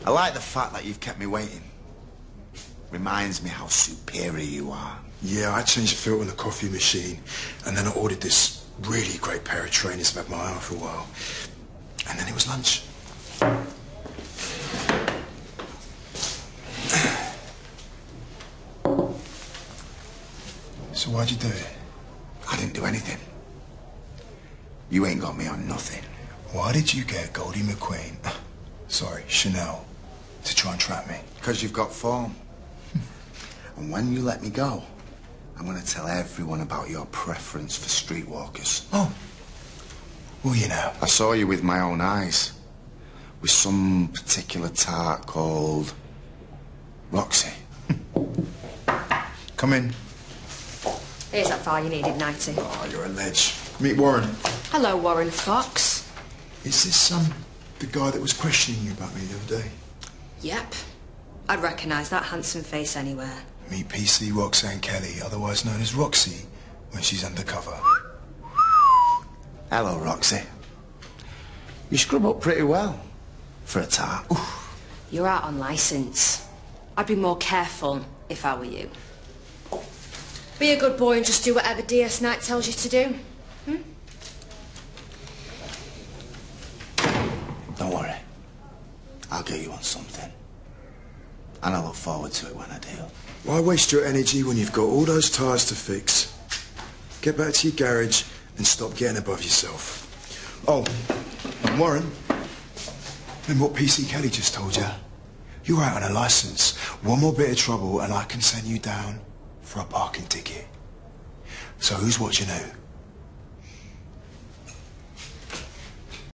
I like the fact that you've kept me waiting. Reminds me how superior you are. Yeah, I changed the filter on the coffee machine, and then I ordered this really great pair of trainers to have my eye on for a while. And then it was lunch. So why'd you do it? I didn't do anything. You ain't got me on nothing. Why did you get Goldie McQueen, sorry, Chanel, to try and trap me? Because you've got form. And when you let me go, I'm going to tell everyone about your preference for streetwalkers. Oh. Well, you know. I saw you with my own eyes. With some particular tart called Roxy. Come in. Here's that file you needed, Nighty. Oh, you're a ledge. Meet Warren. Hello, Warren Fox. Is this, the guy that was questioning you about me the other day? Yep. I'd recognise that handsome face anywhere. Meet PC Roxanne Kelly, otherwise known as Roxy, when she's undercover. Hello, Roxy. You scrub up pretty well for a tart. You're out on licence. I'd be more careful if I were you. Be a good boy and just do whatever DS Knight tells you to do. Don't worry. I'll get you on something. And I look forward to it when I do. Why waste your energy when you've got all those tyres to fix? Get back to your garage and stop getting above yourself. Oh, and Warren, remember what PC Kelly just told you? You're out on a licence. One more bit of trouble and I can send you down for a parking ticket. So who's watching who?